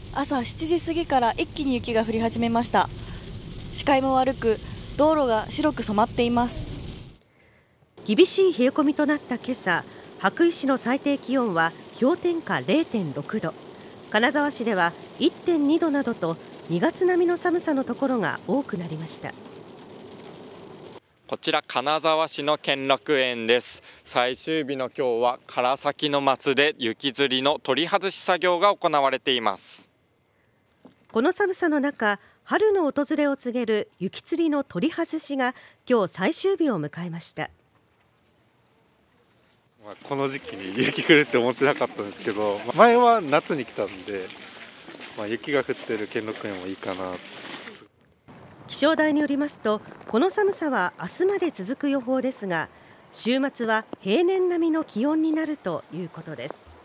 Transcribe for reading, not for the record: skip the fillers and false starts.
朝7時過ぎから一気に雪が降り始めました。視界も悪く、道路が白く染まっています。 厳しい冷え込みとなった今朝、羽咋市の最低気温は氷点下 0.6 度、金沢市では 1.2 度などと2月並みの寒さのところが多くなりました。 こちら金沢市の兼楽園です。最終日の今日は唐崎の松で雪吊りの取り外し作業が行われています。 この寒さの中、春の訪れを告げる雪吊りの取り外しが今日最終日を迎えました。 この時期に雪降るって思ってなかったんですけど、前は夏に来たんで、雪が降っている兼六園もいいかな。 気象台によりますと、この寒さは明日まで続く予報ですが、週末は平年並みの気温になるということです。